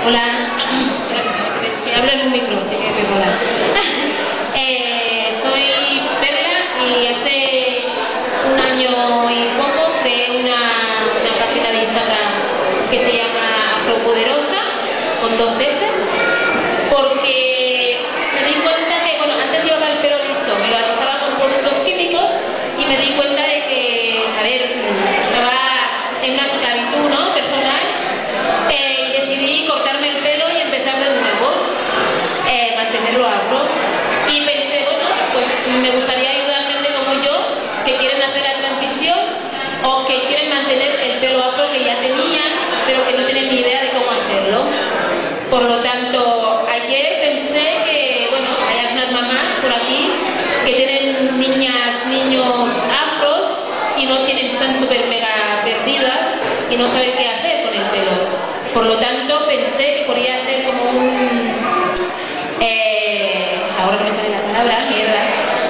Hola, que hablo en un micro, así que hola. Soy Perla y hace un año y poco creé una página de Instagram que se llama Afropoderosa, con 2 S, porque me di cuenta que, bueno, antes llevaba el pelo liso, me lo alistaba con productos químicos y me di cuenta de que, a ver, estaba en una esclavitud, ¿no?, personal, y decidí cortarme el pelo y empezar de nuevo, mantenerlo afro. Y pensé, bueno, pues me gustaría ayudar a gente como yo que quieren hacer la transición o que quieren mantener el pelo afro que ya tenían, pero que no tienen ni idea de cómo hacerlo. Por lo tanto, ayer pensé que, bueno, hay algunas mamás por aquí que tienen niños afros y no tienen, están súper mega perdidas y no saben qué hacer con el pelo. Por lo tanto, pensé que podría hacer como ahora no me sale la palabra, mierda,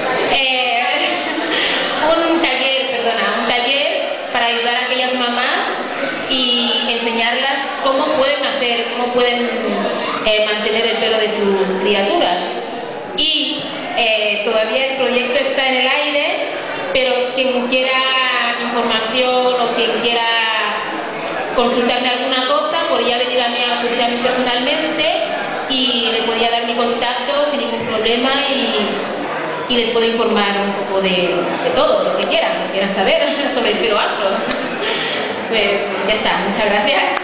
un taller para ayudar a aquellas mamás y enseñarlas cómo pueden hacer, cómo pueden mantener el pelo de sus criaturas. Y todavía el proyecto está en el aire, pero quien quiera información o quien quiera consultarme alguna cosa podría venir a mí personalmente y le podía dar mi contacto sin ningún problema y les puedo informar un poco de todo lo que quieran saber sobre el pelo afro. Pues ya está, muchas gracias.